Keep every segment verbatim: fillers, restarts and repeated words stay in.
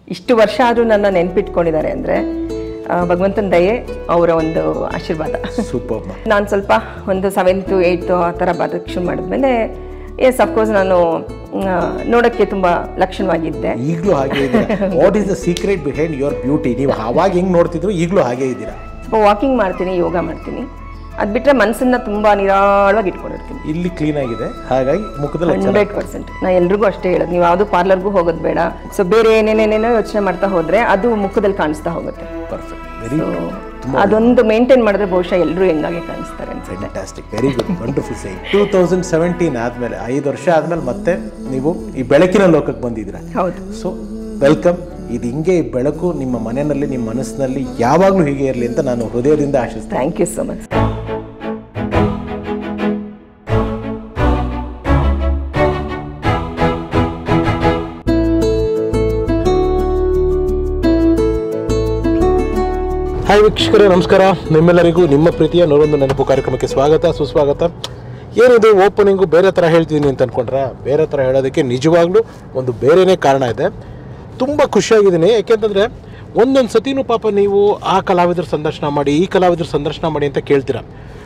ಇಷ್ಟು ವರ್ಷ ಆದರೂ ನನ್ನ ನೆನ್ಪಿಟ್ಕೊಂಡಿದ್ದಾರೆ ಅಂದರೆ ಭಗವಂತನ ದಯೆ, ಅವರ ಒಂದು ಆಶೀರ್ವಾದ. ಸೂಪರ್. ನಾನು ಸ್ವಲ್ಪ ಒಂದು ಸೆವೆಂತು ಏಯ್ತು ಆ ಥರ ಬರೋಕ್ಕೆ ಶುರು ಮಾಡಿದ್ಮೇಲೆ ಎಸ್ ಅಫ್ಕೋರ್ಸ್ ನಾನು ನೋಡೋಕ್ಕೆ ತುಂಬ ಲಕ್ಷಣವಾಗಿದ್ದೆ. ಈಗಲೂ ಹಾಗೆ ಇದ್ದೀರಾ? What is the secret behind your beauty? ನೀವು ಆವಾಗ ಹೆಂಗೆ ನೋಡ್ತಿದ್ರು ಈಗಲೂ ಹಾಗೆ ಇದ್ದೀರಾ? ಸ್ವಲ್ಪ ವಾಕಿಂಗ್ ಮಾಡ್ತೀನಿ, ಯೋಗ ಮಾಡ್ತೀನಿ, ಅದು ಬಿಟ್ಟರೆ ಮನಸ್ಸನ್ನು ತುಂಬ ನಿರಾಳವಾಗಿ ಇಟ್ಕೊಂಡಿರ್ತೀನಿ. ಇಲ್ಲಿ ಕ್ಲೀನ್ ಆಗಿದೆ, ಹಾಗಾಗಿ ಮುಖದಲ್ಲಿ ಹಂಡ್ರೆಡ್ ಪರ್ಸೆಂಟ್ ನಾನು ಎಲ್ರಿಗೂ ಅಷ್ಟೇ ಹೇಳೋದು, ನೀವು ಯಾವುದು ಪಾರ್ಲರ್ಗೂ ಹೋಗೋದು ಬೇಡ. ಸೊ ಬೇರೆ ಏನೇನೇನೇನೋ ಯೋಚನೆ ಮಾಡ್ತಾ ಹೋದರೆ ಅದು ಮುಖದಲ್ಲಿ ಕಾಣಿಸ್ತಾ ಹೋಗುತ್ತೆ. ಪರ್ಫೆಕ್ಟ್. ವೆರಿ ಅದೊಂದು ಮೇಂಟೈನ್ ಮಾಡಿದ್ರೆ ಬಹುಶಃ ಎಲ್ಲರೂ ಹೆಂಗಾಗಿ ಕಾಣಿಸ್ತಾರೆ ಅನ್ಸುತ್ತೆ. Fantastic, very good, wonderful saying. Two thousand seventeen ಆದಮೇಲೆ ಐದು ವರ್ಷ ಆದಮೇಲೆ ಮತ್ತೆ ನೀವು ಈ ಬೆಳಕಿನ ಲೋಕಕ್ಕೆ ಬಂದಿದ್ದೀರಾ. ಹೌದು. So welcome. ಇದು ಹಿಂಗೆ ಈ ಬೆಳಕು ನಿಮ್ಮ ಮನೆಯಲ್ಲಿ, ನಿಮ್ಮ ಮನಸ್ಸಿನಲ್ಲಿ ಯಾವಾಗಲೂ ಹೀಗೆ ಇರಲಿ ಅಂತ ನಾನು ಹೃದಯದಿಂದ ಆಶಿಸ್ತೇನೆ. Thank you so much. Hi ವೀಕ್ಷಕರೇ, ನಮಸ್ಕಾರ. ನಿಮ್ಮೆಲ್ಲರಿಗೂ ನಿಮ್ಮ ಪ್ರೀತಿಯ ನೂರೊಂದು ನೆನಪು ಕಾರ್ಯಕ್ರಮಕ್ಕೆ ಸ್ವಾಗತ, ಸುಸ್ವಾಗತ. ಏನಿದು ಓಪನಿಂಗು ಬೇರೆ ಥರ ಹೇಳ್ತಿದ್ದೀನಿ ಅಂತ ಅಂದ್ಕೊಂಡ್ರೆ, ಬೇರೆ ಥರ ಹೇಳೋದಕ್ಕೆ ನಿಜವಾಗ್ಲೂ ಒಂದು ಬೇರೆಯೇ ಕಾರಣ ಇದೆ. ತುಂಬ ಖುಷಿಯಾಗಿದ್ದೀನಿ, ಯಾಕೆಂತಂದರೆ ಒಂದೊಂದು ಸತಿನೂ ಪಾಪ ನೀವು ಆ ಕಲಾವಿದ್ರ ಸಂದರ್ಶನ ಮಾಡಿ, ಈ ಕಲಾವಿದ್ರ ಸಂದರ್ಶನ ಮಾಡಿ ಅಂತ ಕೇಳ್ತೀರ.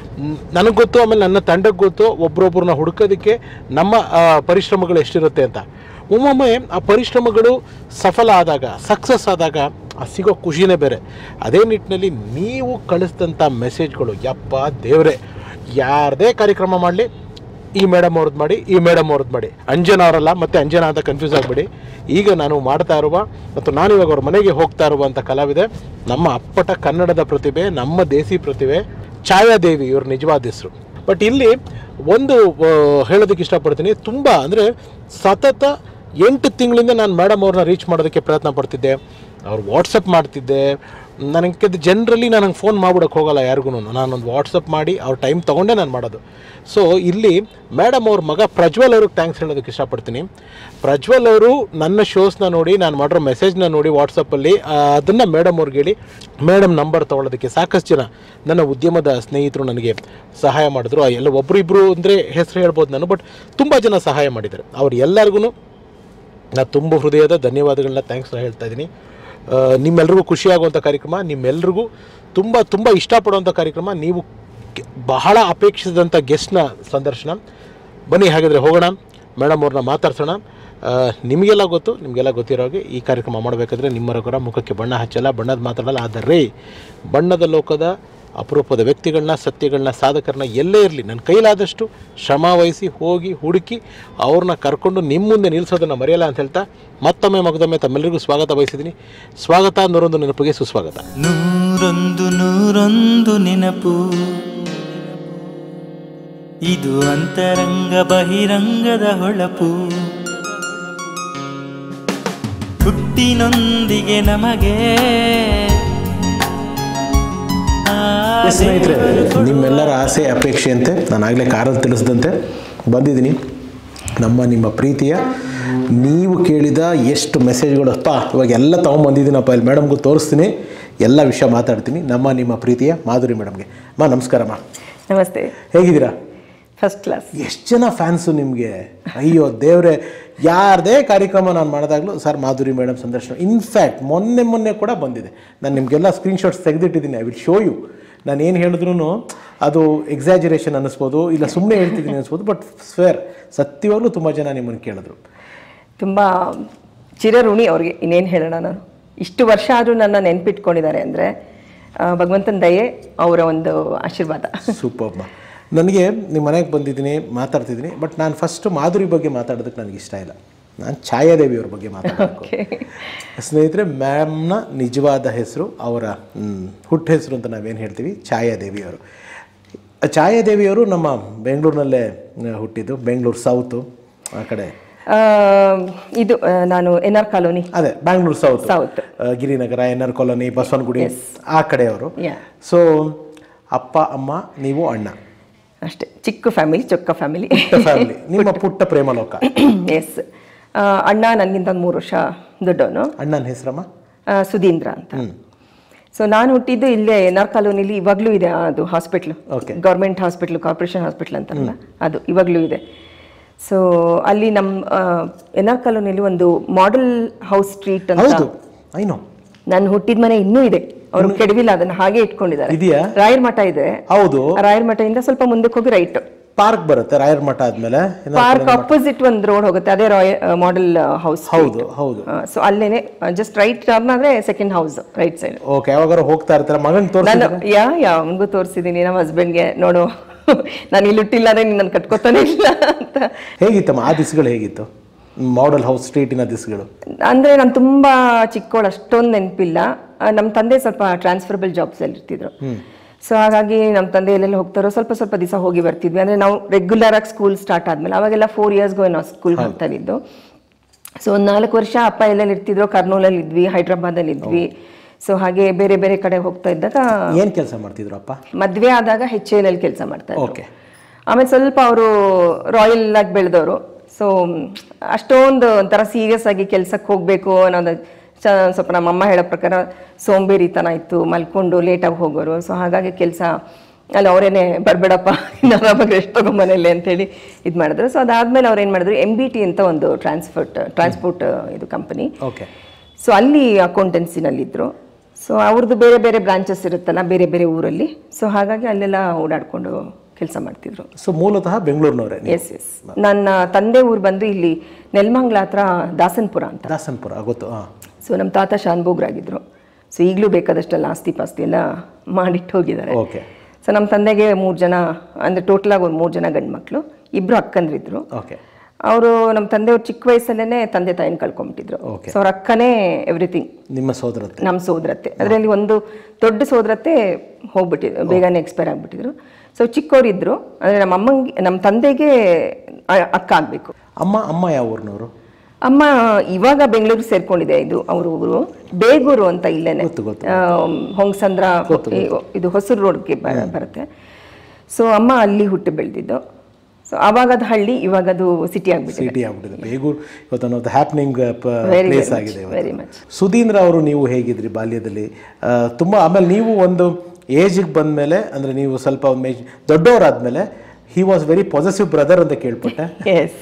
ನನಗೆ ಗೊತ್ತು, ಆಮೇಲೆ ನನ್ನ ತಂಡಕ್ಕೆ ಗೊತ್ತು, ಒಬ್ಬರೊಬ್ಬರನ್ನ ಹುಡುಕೋದಕ್ಕೆ ನಮ್ಮ ಪರಿಶ್ರಮಗಳು ಎಷ್ಟಿರುತ್ತೆ ಅಂತ. ಒಮ್ಮೊಮ್ಮೆ ಆ ಪರಿಶ್ರಮಗಳು ಸಫಲ ಆದಾಗ, ಸಕ್ಸಸ್ ಆದಾಗ ಆ ಸಿಗೋ ಖುಷಿನೇ ಬೇರೆ. ಅದೇ ನಿಟ್ಟಿನಲ್ಲಿ ನೀವು ಕಳಿಸಿದಂಥ ಮೆಸೇಜ್ಗಳು, ಯಪ್ಪ ದೇವರೇ, ಯಾರದೇ ಕಾರ್ಯಕ್ರಮ ಮಾಡಲಿ, ಈ ಮೇಡಮ್ ಅವ್ರದ್ದು ಮಾಡಿ, ಈ ಮೇಡಮ್ ಅವ್ರದ್ದು ಮಾಡಿ, ಅಂಜನಾ ಅವರಲ್ಲ ಮತ್ತು ಅಂಜನಾ ಅಂತ ಕನ್ಫ್ಯೂಸ್ ಆಗಿಬಿಡಿ. ಈಗ ನಾನು ಮಾಡ್ತಾ ಇರುವ ಮತ್ತು ನಾನು ಇವಾಗ ಅವ್ರ ಮನೆಗೆ ಹೋಗ್ತಾ ಇರುವಂಥ ಕಲಾವಿದೆ ನಮ್ಮ ಅಪ್ಪಟ ಕನ್ನಡದ ಪ್ರತಿಭೆ, ನಮ್ಮ ದೇಸಿ ಪ್ರತಿಭೆ ಛಾಯಾದೇವಿ, ಇವ್ರ ನಿಜವಾದ ಹೆಸರು. ಬಟ್ ಇಲ್ಲಿ ಒಂದು ಹೇಳೋದಕ್ಕೆ ಇಷ್ಟಪಡ್ತೀನಿ, ತುಂಬ ಅಂದರೆ ಸತತ ಎಂಟು ತಿಂಗಳಿಂದ ನಾನು ಮೇಡಮ್ ಅವ್ರನ್ನ ರೀಚ್ ಮಾಡೋದಕ್ಕೆ ಪ್ರಯತ್ನ ಪಡ್ತಿದ್ದೆ. ಅವ್ರು ವಾಟ್ಸಪ್ ಮಾಡ್ತಿದ್ದೆ. ನನಗೆ ಜನರಲಿ ನನಗೆ ಫೋನ್ ಮಾಡ್ಬಿಡೋಕ್ಕೆ ಹೋಗೋಲ್ಲ ಯಾರಿಗೂ, ನಾನೊಂದು ವಾಟ್ಸಪ್ ಮಾಡಿ ಅವ್ರ ಟೈಮ್ ತೊಗೊಂಡೇ ನಾನು ಮಾಡೋದು. ಸೊ ಇಲ್ಲಿ ಮೇಡಮ್ ಅವ್ರ ಮಗ ಪ್ರಜ್ವಲ್ ಅವ್ರಿಗೆ ಥ್ಯಾಂಕ್ಸ್ ಹೇಳೋದಕ್ಕೆ ಇಷ್ಟಪಡ್ತೀನಿ. ಪ್ರಜ್ವಲ್ ಅವರು ನನ್ನ ಶೋಸ್ನ ನೋಡಿ, ನಾನು ಮಾಡಿರೋ ಮೆಸೇಜ್ನ ನೋಡಿ ವಾಟ್ಸಪ್ಪಲ್ಲಿ, ಅದನ್ನು ಮೇಡಮ್ ಅವ್ರಿಗೆ ಹೇಳಿ ಮೇಡಮ್ ನಂಬರ್ ತೊಗೊಳೋದಕ್ಕೆ ಸಾಕಷ್ಟು ಜನ ನನ್ನ ಉದ್ಯಮದ ಸ್ನೇಹಿತರು ನನಗೆ ಸಹಾಯ ಮಾಡಿದ್ರು. ಎಲ್ಲ ಒಬ್ಬರು ಇಬ್ಬರು ಅಂದರೆ ಹೆಸರು ಹೇಳ್ಬೋದು ನಾನು, ಬಟ್ ತುಂಬ ಜನ ಸಹಾಯ ಮಾಡಿದ್ದಾರೆ. ಅವ್ರು ಎಲ್ಲರಿಗೂ ನಾನು ತುಂಬ ಹೃದಯದ ಧನ್ಯವಾದಗಳನ್ನ ಥ್ಯಾಂಕ್ಸ್ನ ಹೇಳ್ತಾ ಇದ್ದೀನಿ. ನಿಮ್ಮೆಲ್ರಿಗೂ ಖುಷಿಯಾಗುವಂಥ ಕಾರ್ಯಕ್ರಮ, ನಿಮ್ಮೆಲ್ರಿಗೂ ತುಂಬ ತುಂಬ ಇಷ್ಟಪಡುವಂಥ ಕಾರ್ಯಕ್ರಮ, ನೀವು ಬಹಳ ಅಪೇಕ್ಷಿಸಿದಂಥ ಗೆಸ್ಟ್ನ ಸಂದರ್ಶನ. ಬನ್ನಿ ಹಾಗಾದರೆ ಹೋಗೋಣ, ಮೇಡಮ್ ಅವ್ರನ್ನ ಮಾತಾಡ್ಸೋಣ. ನಿಮಗೆಲ್ಲ ಗೊತ್ತು, ನಿಮಗೆಲ್ಲ ಗೊತ್ತಿರೋ ಹಾಗೆ ಈ ಕಾರ್ಯಕ್ರಮ ಮಾಡಬೇಕಾದ್ರೆ ನಿಮ್ಮರಗರ ಮುಖಕ್ಕೆ ಬಣ್ಣ ಹಚ್ಚಲ್ಲ, ಬಣ್ಣದ ಮಾತಾಡಲ್ಲ. ಆದರೆ ಬಣ್ಣದ ಲೋಕದ ಅಪರೂಪದ ವ್ಯಕ್ತಿಗಳನ್ನ, ಸತ್ಯಗಳನ್ನ, ಸಾಧಕರನ್ನ ಎಲ್ಲೇ ಇರಲಿ ನನ್ನ ಕೈಲಾದಷ್ಟು ಶ್ರಮ ವಹಿಸಿ ಹೋಗಿ ಹುಡುಕಿ ಅವ್ರನ್ನ ಕರ್ಕೊಂಡು ನಿಮ್ಮ ಮುಂದೆ ನಿಲ್ಲಿಸೋದನ್ನು ಮರೆಯಲ್ಲ ಅಂತ ಹೇಳ್ತಾ ಮತ್ತೊಮ್ಮೆ ಮಗದೊಮ್ಮೆ ತಮ್ಮೆಲ್ಲರಿಗೂ ಸ್ವಾಗತ ಬಯಸಿದ್ದೀನಿ. ಸ್ವಾಗತ, ನೂರೊಂದು ನೆನಪಿಗೆ ಸುಸ್ವಾಗತ. ನೂರೊಂದು ನೂರೊಂದು ನೆನಪು, ಇದು ಅಂತರಂಗ ಬಹಿರಂಗದ ಹೊಳಪು, ಹುಟ್ಟಿನೊಂದಿಗೆ ನಮಗೆ. ಸ್ನೇಹಿತರೆ, ನಿಮ್ಮೆಲ್ಲರ ಆಸೆ ಅಪೇಕ್ಷೆಯಂತೆ ನಾನು ಆಗಲೇ ಕಾರಲ್ಲಿ ತಿಳಿಸಿದಂತೆ ಬಂದಿದ್ದೀನಿ. ನಮ್ಮ ನಿಮ್ಮ ಪ್ರೀತಿಯ ನೀವು ಕೇಳಿದ ಎಷ್ಟು ಮೆಸೇಜ್ಗಳು, ಅಪ್ಪ ಇವಾಗ ಎಲ್ಲ ತೊಗೊಂಬಂದಿದ್ದೀನಪ್ಪ, ಇಲ್ಲಿ ಮೇಡಮ್ಗೂ ತೋರಿಸ್ತೀನಿ, ಎಲ್ಲ ವಿಷಯ ಮಾತಾಡ್ತೀನಿ. ನಮ್ಮ ನಿಮ್ಮ ಪ್ರೀತಿಯ ಮಾಧುರಿ ಮೇಡಮ್ಗೆ. ಮಾ ನಮಸ್ಕಾರಮ್ಮ. ನಮಸ್ತೆ. ಹೇಗಿದ್ದೀರಾ? First class. ಎಷ್ಟು ಜನ ಫ್ಯಾನ್ಸು ನಿಮಗೆ, ಅಯ್ಯೋ ದೇವ್ರೆ. ಯಾರದೇ ಕಾರ್ಯಕ್ರಮ ನಾನು ಮಾಡಿದಾಗಲೂ ಸರ್ ಮಾಧುರಿ ಮೇಡಮ್ ಸಂದರ್ಶನ. ಇನ್ಫ್ಯಾಕ್ಟ್ ಮೊನ್ನೆ ಮೊನ್ನೆ ಕೂಡ ಬಂದಿದೆ. ನಾನು ನಿಮಗೆಲ್ಲ ಸ್ಕ್ರೀನ್ಶಾಟ್ಸ್ ತೆಗೆದಿಟ್ಟಿದ್ದೀನಿ, ಐ ವಿಲ್ ಶೋ ಯು. ನಾನು ಏನು ಹೇಳಿದ್ರು ಅದು ಎಕ್ಸಾಜರೇಷನ್ ಅನ್ನಿಸ್ಬೋದು, ಇಲ್ಲ ಸುಮ್ಮನೆ ಹೇಳ್ತಿದ್ದೀನಿ ಅನ್ನಿಸ್ಬೋದು, ಬಟ್ ಸ್ವೇರ್ ಸತ್ಯವಾಗ್ಲೂ ತುಂಬ ಜನ ನಿಮ್ಮನ್ನು ಕೇಳಿದ್ರು. ತುಂಬ ಚಿರಋಣಿ ಅವ್ರಿಗೆ, ಇನ್ನೇನು ಹೇಳೋಣ. ನಾನು ಇಷ್ಟು ವರ್ಷ ಆದರೂ ನನ್ನ ನೆನ್ಪಿಟ್ಕೊಂಡಿದ್ದಾರೆ ಅಂದರೆ ಭಗವಂತನ ದಯೆ, ಅವರ ಒಂದು ಆಶೀರ್ವಾದ. ಸೂಪರ್ಮ. ನನಗೆ ನಿಮ್ಮ ಮನೆಗೆ ಬಂದಿದ್ದೀನಿ, ಮಾತಾಡ್ತಿದ್ದೀನಿ, ಬಟ್ ನಾನು ಫಸ್ಟು ಮಾಧುರಿ ಬಗ್ಗೆ ಮಾತಾಡೋದಕ್ಕೆ ನನಗೆ ಇಷ್ಟ ಇಲ್ಲ. ನಾನು ಛಾಯಾದೇವಿಯವ್ರ ಬಗ್ಗೆ ಮಾತಾಡಬೇಕು. ಸ್ನೇಹಿತರೆ, ಮ್ಯಾಮ್ನ ನಿಜವಾದ ಹೆಸರು, ಅವರ ಹುಟ್ಟು ಹೆಸರು ಅಂತ ನಾವೇನು ಹೇಳ್ತೀವಿ, ಛಾಯಾದೇವಿಯವರು. ಛಾಯಾದೇವಿಯವರು ನಮ್ಮ ಬೆಂಗಳೂರಿನಲ್ಲೇ ಹುಟ್ಟಿದ್ದು, ಬೆಂಗಳೂರು ಸೌತು ಆ ಕಡೆ. ಇದು ನಾನು ಎನ್ ಆರ್ ಕಾಲೋನಿ, ಅದೇ Bangalore south, south Girinagar, N R colony, Basavanagudi ಆ ಕಡೆಯವರು. ಸೊ ಅಪ್ಪ ಅಮ್ಮ, ನೀವು ಅಣ್ಣ, ಅಷ್ಟೇ. ಚಿಕ್ಕ ಫ್ಯಾಮಿಲಿ, ಚೊಕ್ಕ ಫ್ಯಾಮಿಲಿ ಫ್ಯಾಮಿಲಿ. ನಿಮ್ಮ ಪುಟ್ಟ ಪ್ರೇಮಲೋಕ. ಎಸ್. ಅಣ್ಣ ನನಗಿಂತ ಒಂದು ಮೂರು ವರ್ಷ ದೊಡ್ಡವನು. ಅಣ್ಣನ ಹೆಸರಮ್ಮ? ಸುಧೀಂದ್ರ ಅಂತ. ಸೊ ನಾನು ಹುಟ್ಟಿದ್ದು ಇಲ್ಲೇ ಎನ್ ಆರ್ ಕಾಲೋನಿಲಿ, ಇವಾಗಲೂ ಇದೆ ಅದು hospital, government hospital, corporation hospital ಅಂತಾರಲ್ಲ ಅದು ಇವಾಗಲೂ ಇದೆ. ಸೊ ಅಲ್ಲಿ ನಮ್ಮ ಎನ್ ಆರ್ ಕಾಲೋನಿಯಲ್ಲಿ ಒಂದು ಮಾಡೆಲ್ ಹೌಸ್ ಸ್ಟ್ರೀಟ್ ಅಂತ ಐನೋ ನಾನು ಹುಟ್ಟಿದ ಮನೆ ಇನ್ನೂ ಇದೆ, ಅವ್ರು ಕೆಡವಿಲ್ಲ, ಅದನ್ನ ಹಾಗೆ ಇಟ್ಕೊಂಡಿದ್ದಾರೆ. ಇದೆಯಾ? ರಾಯರ್ ಮಠ ಇದೆ. ಹೌದು. ರಾಯರ್ ಮಠದಿಂದ ಸ್ವಲ್ಪ ಮುಂದಕ್ಕೆ ಹೋಗಿ ರೈಟ್ ಪಾರ್ಕ್ ಬರುತ್ತೆ. ರಾಯರ್ ಮಠ ಆದ್ಮೇಲೆ ಪಾರ್ಕ್ ಅಪೋಸಿಟ್ ಒಂದು ರೋಡ್ ಹೋಗುತ್ತೆ, ಅದೇ ರಾಯಲ್ ಮಾಡೆಲ್ ಹೌಸ್. ಹೌದು ಹೌದು. ಸೊ ಅಲ್ಲೇನೆ ಜಸ್ಟ್ ರೈಟ್ ಟರ್ನ್ ಆದ್ರೆ second house right side. Okay. ಯಾವಾಗಾರ ಹೋಗ್ತಾ ಇರ್ತಾರೆ ಮಗನ್ ತೋರಿಸಿ? ನಾನು ಯಾ ಯಾ ಅವನಿಗೂ ತೋರಿಸಿದೀನಿ, ನಮ್ಮ ಹಸ್ಬೆಂಡ್ಗೆ. ನೋಡು ನಾನು ಇಲ್ಲಿ ಹುಟ್ಟಿಲ್ಲ ಅಂದ್ರೆ ನೀನು ಕಟ್ಕೋತಾನೆ ಇಲ್ಲ ಅಂತ. ಹೇಗಿತ್ತಮ್ಮ ಆ ದಿಸ್ಗಳು? ಹೇಗಿತ್ತು ಮಾಡೆಲ್ ಹೌಸ್ ಸ್ಟ್ರೀಟಿನ ದಿಸ್ಗಳು? ಅಂದ್ರೆ ನಾನು ತುಂಬಾ ಚಿಕ್ಕವಳು, ಅಷ್ಟೊಂದು ನೆನಪಿಲ್ಲ. ನಮ್ಮ ತಂದೆ ಸ್ವಲ್ಪ ಟ್ರಾನ್ಸ್ಫರಬಲ್ ಜಾಬ್ಸ್ ಅಲ್ಲಿ ಇರ್ತಿದ್ರು. ಸೊ ಹಾಗಾಗಿ ನಮ್ಮ ತಂದೆ ಎಲ್ಲೆಲ್ಲ ಹೋಗ್ತಾರೋ ಸ್ವಲ್ಪ ಸ್ವಲ್ಪ ದಿವಸ ಹೋಗಿ ಬರ್ತಿದ್ವಿ. ಅಂದ್ರೆ ನಾವು ರೆಗ್ಯುಲರ್ ಆಗಿ ಸ್ಕೂಲ್ ಸ್ಟಾರ್ಟ್ ಆದ್ಮೇಲೆ ಅವಾಗೆಲ್ಲ ಫೋರ್ ಇಯರ್ಸ್ಗೂ ನಾವು ಸ್ಕೂಲ್ಗೆ ಹೋಗ್ತಾ ಇದ್ದು. ಸೊ ಒಂದು ನಾಲ್ಕು ವರ್ಷ ಅಪ್ಪ ಎಲ್ಲೆಲ್ಲಿ ಇರ್ತಿದ್ರು, ಕರ್ನೂಲಲ್ಲಿ ಇದ್ವಿ, ಹೈದ್ರಾಬಾದಲ್ಲಿ ಇದ್ವಿ. ಸೊ ಹಾಗೆ ಬೇರೆ ಬೇರೆ ಕಡೆ ಹೋಗ್ತಾ ಇದ್ದಾಗ ಏನ್ ಕೆಲಸ ಮಾಡ್ತಿದ್ರು ಅಪ್ಪ? ಮದ್ವೆ ಆದಾಗ ಹೆಚ್ ಎಲ್ ಅಲ್ಲಿ ಕೆಲಸ ಮಾಡ್ತಾ ಇದ್ರು. ಓಕೆ. ಆಮೇಲೆ ಸ್ವಲ್ಪ ಅವರು ರಾಯಲ್ ಆಗಿ ಬೆಳೆದವರು. ಸೊ ಅಷ್ಟೊಂದು ಒಂಥರ ಸೀರಿಯಸ್ ಆಗಿ ಕೆಲ್ಸಕ್ಕೆ ಹೋಗ್ಬೇಕು ಅನ್ನೋದು ಸ್ವಲ್ಪ ನಮ್ಮಮ್ಮ ಹೇಳೋ ಪ್ರಕಾರ ಸೋಂಬೇರಿತನ ಇತ್ತು, ಮಲ್ಕೊಂಡು ಲೇಟಾಗಿ ಹೋಗೋರು. ಸೊ ಹಾಗಾಗಿ ಕೆಲಸ ಅಲ್ಲಿ ಅವರೇನೆ ಬರಬೇಡಪ್ಪ ನಾನು ರೆಸ್ಟ್ ತಗೋ ಮನೇಲಿ ಅಂತೇಳಿ ಇದು ಮಾಡಿದ್ರು. ಸೊ ಅದಾದ್ಮೇಲೆ ಅವ್ರು ಏನು ಮಾಡಿದ್ರು, ಎಮ್ ಬಿ ಟಿ ಅಂತ ಒಂದು ಟ್ರಾನ್ಸ್ಪೋರ್ಟ್ ಟ್ರಾನ್ಸ್ಪೋರ್ಟ್ ಇದು ಕಂಪನಿ. ಓಕೆ. ಸೊ ಅಲ್ಲಿ ಅಕೌಂಟೆನ್ಸಿನಲ್ಲಿದ್ದರು. ಸೊ ಅವ್ರದ್ದು ಬೇರೆ ಬೇರೆ ಬ್ರಾಂಚಸ್ ಇರುತ್ತಲ್ಲ ಬೇರೆ ಬೇರೆ ಊರಲ್ಲಿ. ಸೊ ಹಾಗಾಗಿ ಅಲ್ಲೆಲ್ಲ ಓಡಾಡಿಕೊಂಡು ಕೆಲಸ ಮಾಡ್ತಿದ್ರು. ಸೊ ಮೂಲತಃ ಬೆಂಗಳೂರಿನವರೇ? S S. ನನ್ನ ತಂದೆ ಊರು ಬಂದು ಇಲ್ಲಿ ನೆಲಮಂಗಲ ಹತ್ರ ದಾಸನ್ಪುರ ಅಂತ. ದಾಸನ್ಪುರ ಗೊತ್ತು. ಸೊ ನಮ್ಮ ತಾತ ಶಾನ್ಭೋಗ್ರಾಗಿದ್ರು. ಸೊ ಈಗಲೂ ಬೇಕಾದಷ್ಟೆಲ್ಲ ಆಸ್ತಿ ಪಾಸ್ತಿ ಎಲ್ಲ ಮಾಡಿಟ್ಟು ಹೋಗಿದ್ದಾರೆ. ಓಕೆ. ಸೊ ನಮ್ಮ ತಂದೆಗೆ ಮೂರು ಜನ, ಅಂದರೆ ಟೋಟಲ್ ಆಗಿ ಒಂದು ಮೂರು ಜನ ಗಂಡು ಮಕ್ಕಳು, ಇಬ್ಬರು ಅಕ್ಕಂದ್ರಿದ್ರು. ಓಕೆ. ಅವರು ನಮ್ಮ ತಂದೆಯವ್ರು ಚಿಕ್ಕ ವಯಸ್ಸಲ್ಲೇ ತಂದೆ ತಾಯಿನ ಕಳ್ಕೊಂಡ್ಬಿಟ್ಟಿದ್ರು. ಸೊ ಅವ್ರ ಅಕ್ಕನೇ ಎವ್ರಿಥಿಂಗ್. ನಿಮ್ಮ ಸೋದರತೆ? ನಮ್ಮ ಸೋದರತೆ. ಅದರಲ್ಲಿ ಒಂದು ದೊಡ್ಡ ಸೋದರತೆ ಹೋಗ್ಬಿಟ್ಟಿದ್ರು, ಬೇಗನೆ ಎಕ್ಸ್ಪೈರ್ ಆಗಿಬಿಟ್ಟಿದ್ರು. ಸೊ ಚಿಕ್ಕವರಿದ್ರು, ಅಂದರೆ ನಮ್ಮ ಅಮ್ಮಂಗೆ ನಮ್ಮ ತಂದೆಗೆ ಅಕ್ಕ ಆಗಬೇಕು. ಅಮ್ಮ ಅಮ್ಮ ಯಾವ ಊರಿನವರು? ಅಮ್ಮ ಇವಾಗ ಬೆಂಗಳೂರು ಸೇರ್ಕೊಂಡಿದೆ. ಇದು ಅವ್ರ ಊರು ಬೇಗೂರು ಅಂತ ಇಲ್ಲೇನೆ, ಹೊಂಗಸಂದ್ರ ಇದು ಹೊಸೂರು ರೋಡ್ಗೆ ಬರುತ್ತೆ. ಸೊ ಅಮ್ಮ ಅಲ್ಲಿ ಹುಟ್ಟು ಬೆಳೆದಿದ್ದು. ಸೊ ಅವಾಗದ ಹಳ್ಳಿ ಇವಾಗದು ಸಿಟಿ ಆಗ್ಬಿಟ್ಟಿದೆ. ಸಿಟಿ ಆಗ್ಬಿಟ್ಟಿದೆ ಬೇಗೂರು. ಇವತ್ತು ಹ್ಯಾಪನಿಂಗ್ ಪ್ಲೇಸ್ ಆಗಿದೆ. Very much. ಸುಧೀಂದ್ರ ಅವರು ನೀವು ಹೇಗಿದ್ರಿ ಬಾಲ್ಯದಲ್ಲಿ? ತುಂಬ ಆಮೇಲೆ ನೀವು ಒಂದು ಏಜಿಗೆ ಬಂದಮೇಲೆ, ಅಂದರೆ ನೀವು ಸ್ವಲ್ಪ ಒಂದು ಏಜ್ ದೊಡ್ಡವರಾದ್ಮೇಲೆ, he was very positive brother ಅಂತ ಕೇಳ್ಪಟ್ಟೆ. Yes,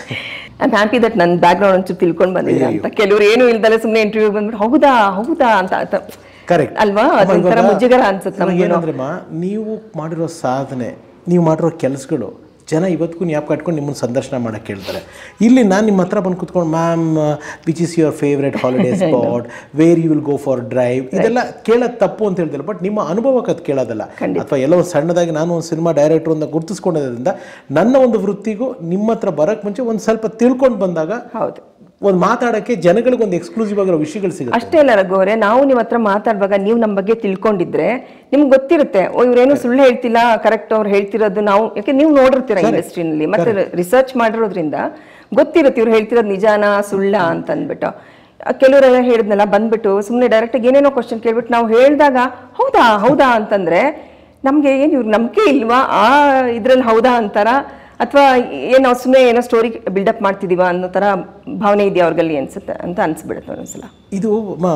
I am happy that ನನ್ನ ಬ್ಯಾಕ್ ಗ್ರೌಂಡ್ ಒಂಚೂರು ತಿಳ್ಕೊಂಡು ಬಂದಿದೆ ಅಂತ. ಕೆಲವರು ಏನು ಇಲ್ದಲೆ ಸುಮ್ಮನೆ ಇಂಟರ್ವ್ಯೂ ಬಂದ್ಬಿಟ್ಟು ಹೌದಾ ಹೌದಾ ಅಂತ. ಕರೆಕ್ಟ್ ಅಲ್ವಾ? ಅದೊಂಥರ ಮುಜುಗರ ಅನ್ಸುತ್ತೆ. ಏನಂದ್ರಮ್ಮ, ನೀವು ಮಾಡಿರೋ ಸಾಧನೆ, ನೀವು ಮಾಡಿರೋ ಕೆಲಸಗಳು ಜನ ಇವತ್ತಿಗೂ ಜ್ಞಾಪಕ ಕಟ್ಕೊಂಡು ನಿಮ್ಮನ್ನು ಸಂದರ್ಶನ ಮಾಡೋಕ್ಕೆ ಕೇಳ್ತಾರೆ. ಇಲ್ಲಿ ನಾನು ನಿಮ್ಮ ಹತ್ರ ಬಂದು ಕೂತ್ಕೊಂಡು ma'am which is your favourite holiday spot, where you will go for drive, ಇದೆಲ್ಲ ಕೇಳೋದು ತಪ್ಪು ಅಂತ ಹೇಳ್ತಿಲ್ಲ. ಬಟ್ ನಿಮ್ಮ ಅನುಭವಕ್ಕೆ ಅದು ಕೇಳೋದಲ್ಲ. ಅಥವಾ ಎಲ್ಲ ಒಂದು ಸಣ್ಣದಾಗಿ ನಾನು ಒಂದು ಸಿನಿಮಾ ಡೈರೆಕ್ಟರ್ ಅಂತ ಗುರುತಿಸ್ಕೊಂಡಿದ್ದರಿಂದ ನನ್ನ ಒಂದು ವೃತ್ತಿಗೂ ನಿಮ್ಮ ಹತ್ರ ಬರೋಕ್ಕೆ ಮುಂಚೆ ಒಂದು ಸ್ವಲ್ಪ ತಿಳ್ಕೊಂಡು ಬಂದಾಗ ಹೌದು ಒಂದು ಮಾತಾಡೋಕ್ಕೆ ಜನಗಳಿಗೆ ಒಂದು ಎಕ್ಸ್ಕ್ಲೂಸಿವ್ ಆಗಿರೋ ವಿಷಯಗಳು ಸಿಗುತ್ತೆ. ಅಷ್ಟೇ ಅಲ್ಲ ರಘುವರೇ, ನಾವು ನಿಮ್ಮ ಹತ್ರ ಮಾತಾಡುವಾಗ ನೀವು ನಮ್ಮ ಬಗ್ಗೆ ತಿಳ್ಕೊಂಡಿದ್ರೆ ನಿಮ್ಗೆ ಗೊತ್ತಿರುತ್ತೆ, ಓ ಇವ್ರೇನು ಸುಳ್ಳು ಹೇಳ್ತಿಲ್ಲ, ಕರೆಕ್ಟ್ ಅವ್ರು ಹೇಳ್ತಿರೋದು ನಾವು, ಯಾಕೆ ನೀವು ನೋಡಿರ್ತೀರ ಇಂಡಸ್ಟ್ರಿನಲ್ಲಿ ಮತ್ತೆ ರಿಸರ್ಚ್ ಮಾಡಿರೋದ್ರಿಂದ ಗೊತ್ತಿರುತ್ತೆ ಇವ್ರು ಹೇಳ್ತಿರೋದು ನಿಜಾನ ಸುಳ್ಳ ಅಂತ ಅಂದ್ಬಿಟ್ಟು. ಕೆಲವರೆಲ್ಲ ಹೇಳಿದ್ನಲ್ಲ ಬಂದ್ಬಿಟ್ಟು ಸುಮ್ಮನೆ ಡೈರೆಕ್ಟಾಗಿ ಏನೇನೋ ಕ್ವಶನ್ ಕೇಳ್ಬಿಟ್ಟು ನಾವು ಹೇಳಿದಾಗ ಹೌದಾ ಹೌದಾ ಅಂತಂದ್ರೆ ನಮಗೆ ಏನು ಇವ್ರು ನಂಬಿಕೆ ಇಲ್ವಾ ಆ ಇದ್ರಲ್ಲಿ ಹೌದಾ ಅಂತಾರ, ಅಥವಾ ಏನು ಸುಮ್ಮನೆ ಏನೋ ಸ್ಟೋರಿ ಬಿಲ್ಡಪ್ ಮಾಡ್ತಿದೀವ ಅನ್ನೋ ಥರ ಭಾವನೆ ಇದೆಯಾ ಅವ್ರಿಗಲ್ಲಿ ಅನ್ಸುತ್ತೆ ಅಂತ ಅನ್ಸ್ಬಿಡುತ್ತೆ ಒಂದೊಂದ್ಸಲ. ಇದು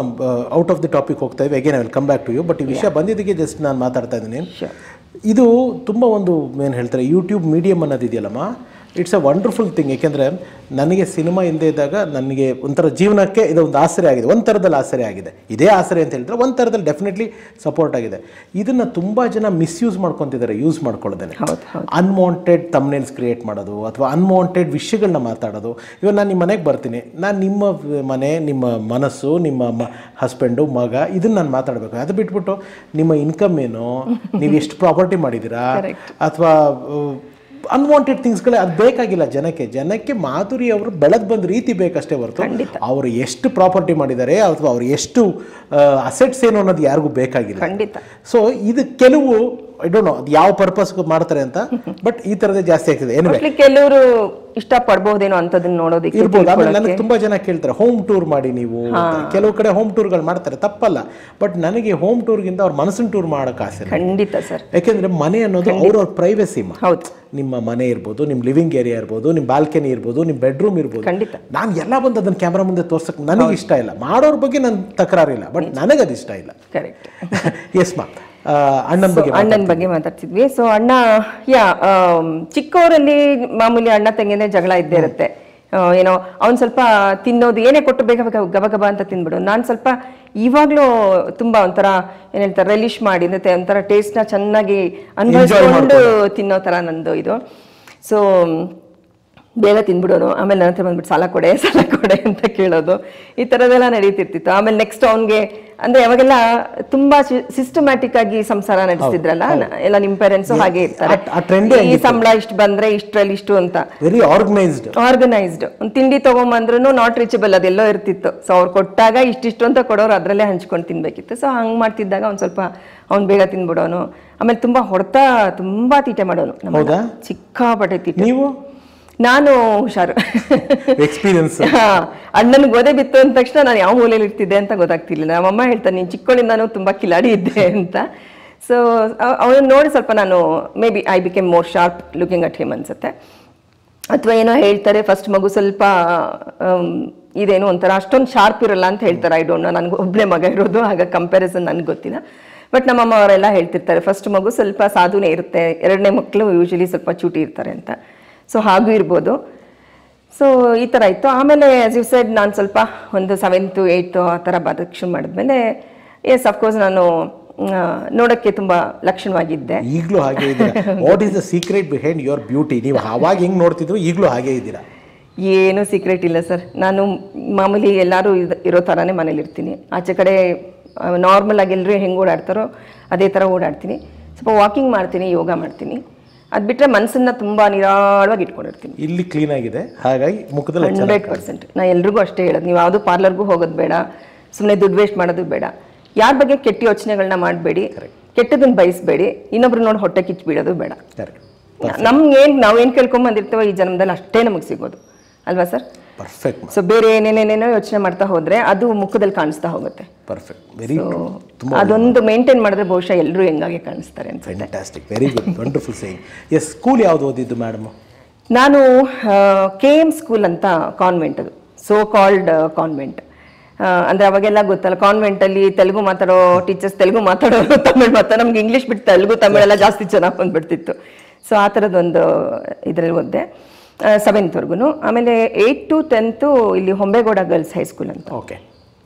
ಔಟ್ ಆಫ್ ದಿ ಟಾಪಿಕ್ ಹೋಗ್ತಾ ಇವೆ, again I will come back to you. But ಈ ವಿಷಯ ಬಂದಿದ್ದಕ್ಕೆ ಜಸ್ಟ್ ನಾನು ಮಾತಾಡ್ತಾ ಇದ್ದೀನಿ. ಇದು ತುಂಬ ಒಂದು ಏನು ಹೇಳ್ತಾರೆ, ಯೂಟ್ಯೂಬ್ ಮೀಡಿಯಮ್ ಅನ್ನೋದಿದೆಯಲ್ಲಮ್ಮ, ಇಟ್ಸ್ ಅ ವಂಡರ್ಫುಲ್ ಥಿಂಗ್. ಏಕೆಂದರೆ ನನಗೆ ಸಿನಿಮಾ ಹಿಂದೆ ಇದ್ದಾಗ ನನಗೆ ಒಂಥರ ಜೀವನಕ್ಕೆ ಇದು ಒಂದು ಆಸರೆ ಆಗಿದೆ, ಒಂದು ಥರದಲ್ಲಿ ಆಸರೆ ಆಗಿದೆ. ಇದೇ ಆಸರೆ ಅಂತ ಹೇಳಿದ್ರೆ ಒಂದು ಥರದಲ್ಲಿ ಡೆಫಿನೆಟ್ಲಿ ಸಪೋರ್ಟ್ ಆಗಿದೆ. ಇದನ್ನು ತುಂಬ ಜನ ಮಿಸ್ಯೂಸ್ ಮಾಡ್ಕೊತಿದ್ದಾರೆ, ಯೂಸ್ ಮಾಡ್ಕೊಳ್ಳೋದೇನೆ. ಅನ್ವಾಂಟೆಡ್ ತಮ್ನೇಲ್ಸ್ ಕ್ರಿಯೇಟ್ ಮಾಡೋದು ಅಥವಾ ಅನ್ವಾಂಟೆಡ್ ವಿಷಯಗಳನ್ನ ಮಾತಾಡೋದು. ಇವಾಗ ನಾನು ನಿಮ್ಮ ಮನೆಗೆ ಬರ್ತೀನಿ, ನಾನು ನಿಮ್ಮ ಮನೆ, ನಿಮ್ಮ ಮನಸ್ಸು, ನಿಮ್ಮ ಮ ಹಸ್ಬೆಂಡು, ಮಗ, ಇದನ್ನು ನಾನು ಮಾತಾಡಬೇಕು. ಅದು ಬಿಟ್ಬಿಟ್ಟು ನಿಮ್ಮ ಇನ್ಕಮ್ ಏನು, ನೀವು ಎಷ್ಟು ಪ್ರಾಪರ್ಟಿ ಮಾಡಿದ್ದೀರಾ, ಅಥವಾ ಅನ್ವಾಂಟೆಡ್ ಥಿಂಗ್ಸ್ಗಳೇ ಅದು ಬೇಕಾಗಿಲ್ಲ ಜನಕ್ಕೆ. ಜನಕ್ಕೆ ಮಾಧುರಿ ಅವರು ಬೆಳೆದು ಬಂದ ರೀತಿ ಬೇಕಷ್ಟೇ ಹೊರತು ಅವರು ಎಷ್ಟು ಪ್ರಾಪರ್ಟಿ ಮಾಡಿದ್ದಾರೆ ಅಥವಾ ಅವ್ರು ಎಷ್ಟು ಅಸೆಟ್ಸ್ ಏನು ಅನ್ನೋದು ಯಾರಿಗೂ ಬೇಕಾಗಿಲ್ಲ. ಸೊ ಇದು ಕೆಲವು ಐ ಡೋಂಟ್ ನೋ ಅದು ಯಾವ ಪರ್ಪಸ್ ಮಾಡ್ತಾರೆ ಅಂತ, ಬಟ್ ಈ ಥರದೇ ಜಾಸ್ತಿ ಆಗ್ತಿದೆ. ಏನಿವೆ ಕೆಲವರು ಇಷ್ಟಪಡಬಹುದೇನೋ ಅಂತದನ್ನ ನೋಡೋದಕ್ಕೆ ಇರ್ಬೋದು. ಆಮೇಲೆ ನನಗೆ ತುಂಬ ಜನ ಕೇಳ್ತಾರೆ ಹೋಮ್ ಟೂರ್ ಮಾಡಿ ನೀವು, ಕೆಲವು ಕಡೆ ಹೋಮ್ ಟೂರ್ಗಳು ಮಾಡ್ತಾರೆ, ತಪ್ಪಲ್ಲ. ಬಟ್ ನನಗೆ ಹೋಮ್ ಟೂರ್ಗಿಂತ ಅವ್ರ ಮನಸ್ಸಿನ ಟೂರ್ ಮಾಡೋಕೆ ಆಸೆ. ಖಂಡಿತ ಸರ್. ಯಾಕೆಂದ್ರೆ ಮನೆ ಅನ್ನೋದು ಅವ್ರವ್ರ ಪ್ರೈವೇಸಿ. ನಿಮ್ಮ ಮನೆ ಇರ್ಬೋದು, ನಿಮ್ಮ ಲಿವಿಂಗ್ ಏರಿಯಾ ಇರ್ಬೋದು, ನಿಮ್ಮ ಬಾಲ್ಕನಿ ಇರ್ಬೋದು, ನಿಮ್ಮ ಬೆಡ್ರೂಮ್ ಇರ್ಬೋದು. ನಾನು ಎಲ್ಲ ಬಂದು ಅದನ್ನ ಕ್ಯಾಮ್ರಾ ಮುಂದೆ ತೋರ್ಸಕ್ಕೆ ನನಗೆ ಇಷ್ಟ ಇಲ್ಲ. ಮಾಡೋರ ಬಗ್ಗೆ ನನ್ನ ತಕರಾರಿಲ್ಲ, ಬಟ್ ನನಗದು ಇಷ್ಟ ಇಲ್ಲ. ಕರೆಕ್ಟ್. ಎಸ್ ಮಾ ಅಣ್ಣನ ಬಗ್ಗೆ ಅಣ್ಣನ ಬಗ್ಗೆ ಮಾತಾಡ್ತಿದ್ವಿ. ಸೊ ಅಣ್ಣ ಯಾ ಚಿಕ್ಕವರಲ್ಲಿ ಮಾಮೂಲಿ ಅಣ್ಣ ತಂಗಿನೇ ಜಗಳ ಇದ್ದೇ ಇರುತ್ತೆ. ಏನೋ ಅವ್ನು ಸ್ವಲ್ಪ ತಿನ್ನೋದು ಏನೇ ಕೊಟ್ಟು ಬೇಗ ಬೇಗ ಗಬ ಗಬ ಅಂತ ತಿಂದ್ಬಿಡು. ನಾನು ಸ್ವಲ್ಪ ಇವಾಗಲೂ ತುಂಬ ಒಂಥರ ಏನು ಹೇಳ್ತಾರೆ ರೆಲಿಶ್ ಮಾಡಿ ಮತ್ತೆ ಒಂಥರ ಟೇಸ್ಟ್ನ ಚೆನ್ನಾಗಿ ಅನುಭವಿಸ್ಕೊಂಡು ತಿನ್ನೋ ಥರ ನಂದು ಇದು. ಸೊ ಬೇಗ ತಿಂದ್ಬಿಡೋನು. ಆಮೇಲೆ ನನ್ನ ಹತ್ರ ಬಂದ್ಬಿಟ್ಟು ಸಾಲ ಕೊಡೆ ಸಾಲ ಕೊಡೆ ಅಂತ ಕೇಳೋದು, ಈ ಥರದ್ದೆಲ್ಲ ನಡೀತಿರ್ತಿತ್ತು. ಆಮೇಲೆ ನೆಕ್ಸ್ಟ್ ಅವನಿಗೆ ಅಂದರೆ ಯಾವಾಗೆಲ್ಲ ತುಂಬಾ ಸಿಸ್ಟಮ್ಯಾಟಿಕ್ ಆಗಿ ಸಂಸಾರ ನಡೆಸ್ತಿದ್ರಲ್ಲ ಎಲ್ಲ ನಿಮ್ಮ ಪೇರೆಂಟ್ಸು ಹಾಗೆ ಇರ್ತಾರೆ. ಈ ಸಂಬಳ ಇಷ್ಟು ಬಂದ್ರೆ ಇಷ್ಟರಲ್ಲಿ ಇಷ್ಟು ಅಂತ ವೆರಿ ಆರ್ಗನೈಸ್ಡ್ ಆರ್ಗನೈಸ್ಡ್ ಒಂದು ತಿಂಡಿ ತಗೊಂಬಂದ್ರೂ ನಾಟ್ ರೀಚಬಲ್ ಅದೆಲ್ಲೋ ಇರ್ತಿತ್ತು. ಸೊ ಅವ್ರು ಕೊಟ್ಟಾಗ ಇಷ್ಟಿಷ್ಟು ಅಂತ ಕೊಡೋರು ಅದರಲ್ಲೇ ಹಂಚ್ಕೊಂಡು ತಿನ್ಬೇಕಿತ್ತು. ಸೊ ಹಂಗೆ ಮಾಡ್ತಿದ್ದಾಗ ಒಂದು ಸ್ವಲ್ಪ ಅವ್ನು ಬೇಗ ತಿನ್ಬಿಡೋನು. ಆಮೇಲೆ ತುಂಬಾ ಹೊಡ್ತಾ ತುಂಬಾ ತೀಟೆ ಮಾಡೋನು, ಚಿಕ್ಕಾಪಟ್ಟೆ ತೀಟೆ. ನೀವು? ನಾನು ಹುಷಾರು. ಎಕ್ಸ್ಪೀರಿಯನ್ಸ್. ಅಣ್ಣನಿಗೆ ಗೋದೆ ಬಿತ್ತು ಅಂದ ತಕ್ಷಣ ನಾನು ಯಾವ ಮೂಲೆಯಲ್ಲಿ ಇರ್ತಿದ್ದೆ ಅಂತ ಗೊತ್ತಾಗ್ತಿರ್ಲಿಲ್ಲ. ನಮ್ಮಮ್ಮ ಹೇಳ್ತಾನೆ ನೀನು ಚಿಕ್ಕವಳಿಂದಾನು ತುಂಬಾ ಕಿಲಾಡಿ ಇದ್ದೆ ಅಂತ. ಸೊ ಅವನು ನೋಡಿ ಸ್ವಲ್ಪ ನಾನು maybe I became more sharp looking at him ಅನ್ಸುತ್ತೆ. ಅಥವಾ ಏನೋ ಹೇಳ್ತಾರೆ ಫಸ್ಟ್ ಮಗು ಸ್ವಲ್ಪ ಇದೇನು ಒಂಥರ ಅಷ್ಟೊಂದು ಶಾರ್ಪ್ ಇರಲ್ಲ ಅಂತ ಹೇಳ್ತಾರೆ. ಐ ಡೋಂಟ್ ನೋ, ನನಗೆ ಒಬ್ಬನೇ ಮಗ ಇರೋದು, ಆಗ ಕಂಪ್ಯಾರಿಸನ್ ನನಗೆ ಗೊತ್ತಿಲ್ಲ. ಬಟ್ ನಮ್ಮಮ್ಮ ಅವರೆಲ್ಲ ಹೇಳ್ತಿರ್ತಾರೆ ಫಸ್ಟ್ ಮಗು ಸ್ವಲ್ಪ ಸಾಧುನೇ ಇರುತ್ತೆ, ಎರಡನೇ ಮಕ್ಕಳು ಯೂಶಲಿ ಸ್ವಲ್ಪ ಚೂಟಿ ಇರ್ತಾರೆ ಅಂತ. ಸೊ ಹಾಗೂ ಇರ್ಬೋದು. ಸೊ ಈ ಥರ ಇತ್ತು. ಆಮೇಲೆ ಆಸ್ ಯು ಸೆಡ್ ನಾನು ಸ್ವಲ್ಪ ಒಂದು ಸೆವೆಂತು ಏಯ್ತು ಆ ಥರ ಬರೋಕ್ಕೆ ಶುರು ಮಾಡಿದ್ಮೇಲೆ ಎಸ್ ಅಫ್ಕೋರ್ಸ್ ನಾನು ನೋಡೋಕ್ಕೆ ತುಂಬ ಲಕ್ಷಣವಾಗಿದ್ದೆ. ಈಗಲೂ ಹಾಗೆ ಇದ್ದೀರಾ? What is the secret behind your beauty? ನೀವು ಆವಾಗ ಹೆಂಗೆ ನೋಡ್ತಿದ್ರು ಈಗಲೂ ಹಾಗೆ ಇದ್ದೀರಾ? ಏನೂ ಸೀಕ್ರೆಟ್ ಇಲ್ಲ ಸರ್. ನಾನು ಮಾಮೂಲಿ ಎಲ್ಲರೂ ಇರೋ ಥರನೇ ಮನೇಲಿ ಇರ್ತೀನಿ. ಆಚೆ ಕಡೆ ನಾರ್ಮಲ್ ಆಗಿ ಎಲ್ಲರೂ ಹೆಂಗೆ ಓಡಾಡ್ತಾರೋ ಅದೇ ಥರ ಓಡಾಡ್ತೀನಿ. ಸ್ವಲ್ಪ ವಾಕಿಂಗ್ ಮಾಡ್ತೀನಿ, ಯೋಗ ಮಾಡ್ತೀನಿ. ಅದು ಬಿಟ್ಟರೆ ಮನಸ್ಸನ್ನ ತುಂಬ ನಿರಾಳವಾಗಿ ಇಟ್ಕೊಂಡಿರ್ತೀನಿ. ಇಲ್ಲಿ ಕ್ಲೀನ್ ಆಗಿದೆ, ಹಾಗಾಗಿ ಮುಖದಲ್ಲಿ ಹಂಡ್ರೆಡ್ ಪರ್ಸೆಂಟ್ ನಾನು ಎಲ್ರಿಗೂ ಅಷ್ಟೇ ಹೇಳೋದು, ನೀವು ಯಾವುದು ಪಾರ್ಲರ್ಗೂ ಹೋಗೋದು ಬೇಡ, ಸುಮ್ಮನೆ ದುಡ್ಡು ವೇಸ್ಟ್ ಮಾಡೋದು ಬೇಡ, ಯಾರ ಬಗ್ಗೆ ಕೆಟ್ಟ ಯೋಚನೆಗಳನ್ನ ಮಾಡಬೇಡಿ, ಕೆಟ್ಟದನ್ನ ಬಯಸಬೇಡಿ, ಇನ್ನೊಬ್ರು ನೋಡಿ ಹೊಟ್ಟೆ ಕಿಚ್ಬಿಡೋದು ಬೇಡ. ನಮ್ಗೆ ಏನು ನಾವೇನು ಕೇಳ್ಕೊಂಬಂದಿರ್ತೇವೋ ಈ ಜನ್ಮದಲ್ಲಿ ಅಷ್ಟೇ ನಮಗೆ ಸಿಗೋದು ಅಲ್ವಾ ಸರ್? ಪರ್ಫೆಕ್ಟ್. ಸೊ ಬೇರೆ ಏನೇನೇನೇನೋ ಯೋಚನೆ ಮಾಡ್ತಾ ಹೋದ್ರೆ ಅದು ಮುಖದಲ್ಲಿ ಕಾಣಿಸ್ತಾ ಹೋಗುತ್ತೆ. Perfect, very good. ಅದೊಂದು ಮೇಂಟೈನ್ ಮಾಡಿದ್ರೆ ಬಹುಶಃ ಎಲ್ಲರೂ ಹೆಂಗಾಗಿ ಕಾಣಿಸ್ತಾರೆ ಅಂತ. Fantastic, very good, wonderful saying. Yes, school ಯಾವುದು ಓದಿದ್ದು ಮೇಡಮ್? ನಾನು ಕೆ ಎಮ್ ಸ್ಕೂಲ್ ಅಂತ ಕಾನ್ವೆಂಟ್, ಅದು ಸೋ ಕಾಲ್ಡ್ ಕಾನ್ವೆಂಟ್. ಅಂದರೆ ಅವಾಗೆಲ್ಲ ಗೊತ್ತಲ್ಲ ಕಾನ್ವೆಂಟಲ್ಲಿ ತೆಲುಗು ಮಾತಾಡೋ ಟೀಚರ್ಸ್ ತೆಲುಗು ಮಾತಾಡೋರು, ತಮಿಳು ಮಾತಾಡೋ, ನಮ್ಗೆ ಇಂಗ್ಲೀಷ್ ಬಿಟ್ಟು ತೆಲುಗು ತಮಿಳೆಲ್ಲ ಜಾಸ್ತಿ ಚೆನ್ನಾಗಿ ಬಂದ್ಬಿಡ್ತಿತ್ತು. ಸೊ ಆ ಥರದ್ದೊಂದು ಇದರಲ್ಲಿ ಓದಿದೆ ಸೆವೆಂತ್ವರೆಗೂ. ಆಮೇಲೆ ಏಯ್ಟ್ ಟು ಟೆಂತು ಇಲ್ಲಿ ಹೊಂಬೇಗೌಡ ಗರ್ಲ್ಸ್ ಹೈಸ್ಕೂಲ್ ಅಂತ, ಓಕೆ,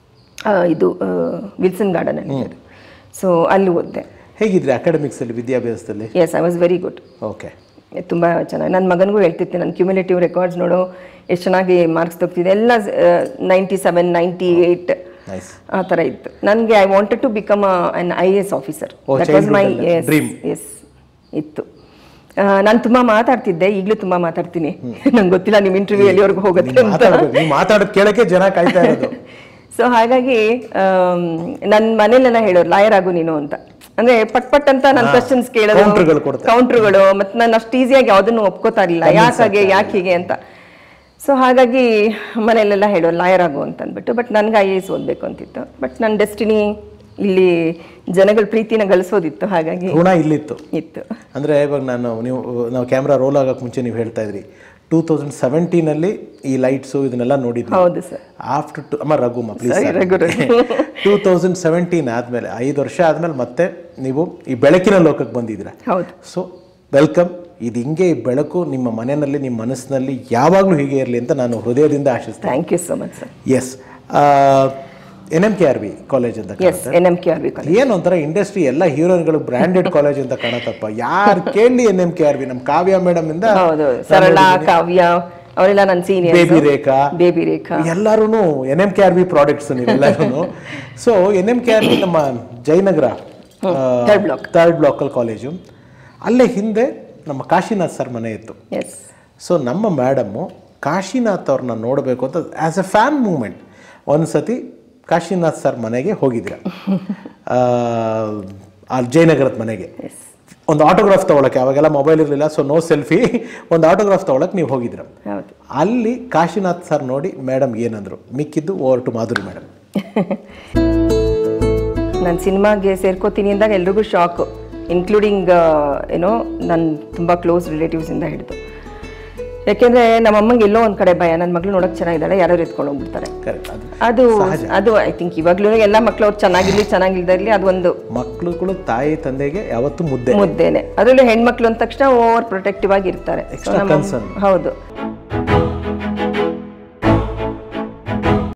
ಇದು ವಿಲ್ಸನ್ ಗಾರ್ಡನ್ ಅಲ್ಲಿ. ಸೊ ಅಲ್ಲಿ ಓದಿದೆ. ಹೇಗಿದ್ರಿ ಅಕಾಡೆಮಿಕ್ಸಲ್ಲಿ, ವಿದ್ಯಾಭ್ಯಾಸದಲ್ಲಿ? Yes, I was very good. Okay, ತುಂಬ ಚೆನ್ನಾಗಿ. ನನ್ನ ಮಗನಿಗೂ ಹೇಳ್ತಿರ್ತೀನಿ, ನನ್ನ ಕ್ಯುಮ್ಯುಲೇಟಿವ್ ರೆಕಾರ್ಡ್ಸ್ ನೋಡು ಎಷ್ಟು ಚೆನ್ನಾಗಿ ಮಾರ್ಕ್ಸ್ ತಗ್ತಿದೆ, ಎಲ್ಲ ನೈಂಟಿ ಸೆವೆನ್ ನೈಂಟಿ ಏಯ್ಟ್ ಆ ಥರ ಇತ್ತು. ನನಗೆ I wanted to become an I A S officer. That was my ಎಸ್ ಇತ್ತು. ನಾನು ತುಂಬಾ ಮಾತಾಡ್ತಿದ್ದೆ, ಈಗಲೂ ತುಂಬಾ ಮಾತಾಡ್ತೀನಿ. ನಂಗೆ ಗೊತ್ತಿಲ್ಲ ನಿಮ್ಮ ಇಂಟರ್ವ್ಯೂ ಎಲ್ಲಿವರೆಗೂ ಹೋಗುತ್ತೆ ಅಂತ. ಮಾತಾಡೋದು ಕೇಳಕ್ಕೆ ಜನ ಕಾಯ್ತಾ ಇರೋದು. ಸೊ ಹಾಗಾಗಿ ನನ್ನ ಮನೇಲೆಲ್ಲ ಹೇಳೋರು ಲಾಯರ್ ಆಗು ನೀನು ಅಂತ. ಅಂದ್ರೆ ಪಟ್ ಪಟ್ ಅಂತ ನನ್ನ ಕ್ವಶನ್ಸ್ ಕೇಳೋದು, ಕೌಂಟ್ರುಗಳು, ಮತ್ತೆ ನಾನು ಅಷ್ಟು ಈಸಿಯಾಗಿ ಯಾವುದನ್ನು ಒಪ್ಕೋತಾ ಇರಲಿಲ್ಲ, ಯಾಕಾಗೆ ಯಾಕೆ ಹೀಗೆ ಅಂತ. ಸೊ ಹಾಗಾಗಿ ಮನೆಯಲ್ಲೆಲ್ಲ ಹೇಳೋರು ಲಾಯರ್ ಆಗು ಅಂತ ಅಂದ್ಬಿಟ್ಟು. ಬಟ್ ನನಗೆ ಐ ಎ ಎಸ್ ಓದಬೇಕು ಅಂತಿತ್ತು. ಬಟ್ ನನ್ನ ಡೆಸ್ಟಿನಿ ಇಲ್ಲಿ ಜನಗಳ ಪ್ರೀತಿನ ಗಳಿಸೋದಿತ್ತು, ಹಾಗಾಗಿ ಋಣ ಇಲ್ಲಿತ್ತು ಇತ್ತು. ಅಂದರೆ ಇವಾಗ ನಾನು ನೀವು ನಾವು ಕ್ಯಾಮ್ರಾ ರೋಲ್ ಆಗೋಕ್ಕೆ ಮುಂಚೆ ನೀವು ಹೇಳ್ತಾ ಇದ್ರಿ ಟೂ ತೌಸಂಡ್ ಸೆವೆಂಟೀನಲ್ಲಿ ಈ ಲೈಟ್ಸು ಇದನ್ನೆಲ್ಲ ನೋಡಿದ್ವಿ. ಹೌದು ಸರ್. ಆಫ್ಟರ್ ಟು ಅಮ್ಮ ರಘುಮ್ಮ ಪ್ಲೀಸ್ ಟೂ ತೌಸಂಡ್ ಸೆವೆಂಟೀನ್ ಆದಮೇಲೆ ಐದು ವರ್ಷ ಆದಮೇಲೆ ಮತ್ತೆ ನೀವು ಈ ಬೆಳಕಿನ ಲೋಕಕ್ಕೆ ಬಂದಿದ್ದೀರಾ. ಹೌದು. So welcome. ಇದು ಹಿಂಗೆ ಈ ಬೆಳಕು ನಿಮ್ಮ ಮನೆಯಲ್ಲಿ ನಿಮ್ಮ ಮನಸ್ಸಿನಲ್ಲಿ ಯಾವಾಗಲೂ ಹೀಗೆ ಇರಲಿ ಅಂತ ನಾನು ಹೃದಯದಿಂದ ಆಶಿಸ್ತೇನೆ. Thank you so much sir. Yes, N M K R B college ಅಂತ N M K R B college ಏನು ಒಂಥರ ಇಂಡಸ್ಟ್ರಿ ಎಲ್ಲ ಹೀರೋಯಿನ್ಗಳು ಬ್ರಾಂಡೆಡ್ ಕಾಲೇಜ್ ಅಂತ ಕಾಣತ್ತಪ್ಪ. ಯಾರು ಕೇಳಿ N M K R B, ನಮ್ಮ ಕಾವ್ಯ ಮೇಡಮ್ ಇಂದ ಸರಳ, ಕಾವ್ಯ ಅವರೆಲ್ಲ ನನ್ನ senior, Baby Rekha Baby Rekha ಎಲ್ಲರೂ N M K R B products ನೀವೆಲ್ಲರೂ. So N M K R B ನಮ್ಮ ಜಯನಗರ ಥರ್ಡ್ ಬ್ಲಾಕ್ ಥರ್ಡ್ ಬ್ಲಾಕಲ್ ಕಾಲೇಜು. ಅಲ್ಲೇ ಹಿಂದೆ ನಮ್ಮ ಕಾಶಿನಾಥ್ ಸರ್ ಮನೆ ಇತ್ತು. ಸೊ ನಮ್ಮ ಮೇಡಮ್ಮು ಕಾಶಿನಾಥ್ ಅವ್ರನ್ನ ನೋಡಬೇಕು ಅಂತ ಆ್ಯಸ್ ಎ ಫ್ಯಾನ್ ಮೂಮೆಂಟ್ ಒಂದು ಸತಿ ಕಾಶಿನಾಥ್ ಸರ್ ಮನೆಗೆ ಹೋಗಿದ್ದೀರ, ಆ ಜಯನಗರದ ಮನೆಗೆ. ಒಂದು ಆಟೋಗ್ರಾಫ್ ತೊಗೊಳಕ್ಕೆ, ಅವಾಗೆಲ್ಲ ಮೊಬೈಲ್ ಇರಲಿಲ್ಲ, ಸೊ ನೋ ಸೆಲ್ಫಿ, ಒಂದು ಆಟೋಗ್ರಾಫ್ ತೊಗೊಳಕ್ಕೆ ನೀವು ಹೋಗಿದ್ರ. ಅಲ್ಲಿ ಕಾಶಿನಾಥ್ ಸರ್ ನೋಡಿ ಮೇಡಮ್ ಏನಂದ್ರು, ಮಿಕ್ಕಿದ್ದು ಓವರ್ ಟು ಮಾಧುರಿ ಮೇಡಮ್. ನಾನು ಸಿನಿಮಾಗೆ ಸೇರ್ಕೋತೀನಿ ಅಂದಾಗ ಎಲ್ರಿಗೂ ಶಾಕು, ಇನ್ಕ್ಲೂಡಿಂಗ್ ಏನೋ ನನ್ನ ತುಂಬ ಕ್ಲೋಸ್ ರಿಲೇಟಿವ್ಸಿಂದ ಹಿಡಿದು. ಯಾಕೆಂದರೆ ನಮ್ಮ ಅಮ್ಮಂಗೆ ಎಲ್ಲೋ ಒಂದು ಕಡೆ ಭಯ, ನನ್ನ ಮಗಳು ನೋಡೋಕೆ ಚೆನ್ನಾಗಿದ್ದಾಳೆ, ಯಾರು ಎತ್ಕೊಂಡು ಹೋಗ್ಬಿಡ್ತಾರೆ. ಅದು ಅದು ಐ ಥಿಂಕ್ ಇವಾಗಲೂ ಎಲ್ಲ ಮಕ್ಕಳು ಅವ್ರು ಚೆನ್ನಾಗಿರಲಿ ಚೆನ್ನಾಗಿಲ್ದಿರಲಿ, ಅದು ಒಂದು ಮಕ್ಕಳುಗಳು ತಾಯಿ ತಂದೆಗೆ ಯಾವತ್ತೂ ಮುದ್ದೆ ಮುದ್ದೇನೆ. ಅದರಲ್ಲೂ ಹೆಣ್ಮಕ್ಳು ಅಂದ ತಕ್ಷಣ ಓವರ್ ಪ್ರೊಟೆಕ್ಟಿವ್ ಆಗಿ ಇರ್ತಾರೆ. ಹೌದು.